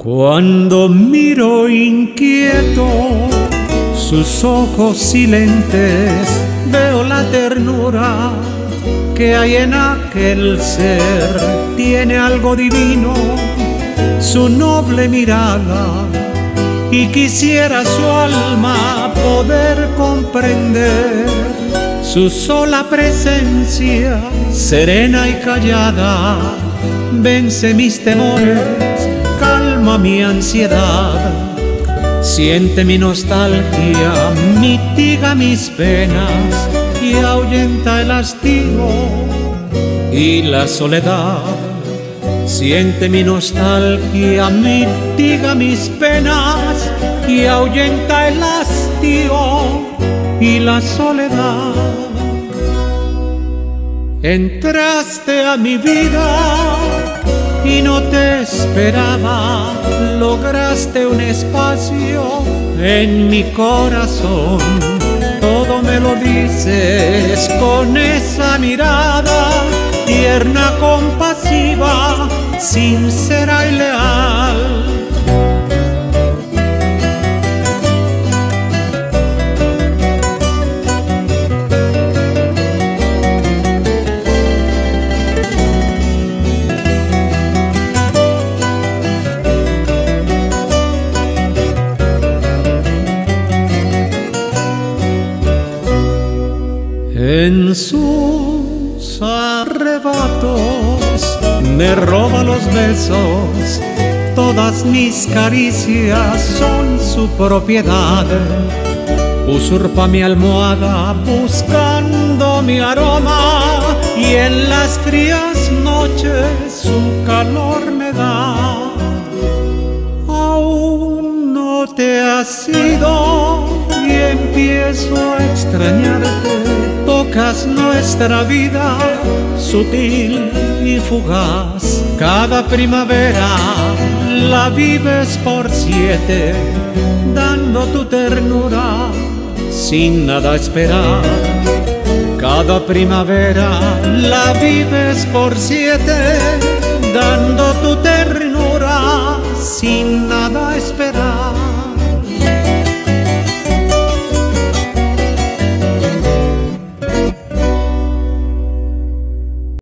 Cuando miro inquieto sus ojos silentes, veo la ternura que hay en aquel ser. Tiene algo divino su noble mirada, y quisiera su alma poder comprender. Su sola presencia, serena y callada, vence mis temores, calma mi ansiedad. Siente mi nostalgia, mitiga mis penas y ahuyenta el hastío y la soledad. Siente mi nostalgia, mitiga mis penas y ahuyenta el hastío y la soledad. Entraste a mi vida y no te esperaba, lograste un espacio en mi corazón. Todo me lo dices con esa mirada tierna, compasiva, sincera y leal. En sus arrebatos me roba los besos, todas mis caricias son su propiedad. Usurpa mi almohada buscando mi aroma, y en las frías noches su calor me da. Aún no te has ido y empiezo a extrañarte. Tocas nuestra vida sutil y fugaz. Cada primavera la vives por 7, dando tu ternura sin nada esperar. Cada primavera la vives por 7, dando tu ternura sin nada esperar.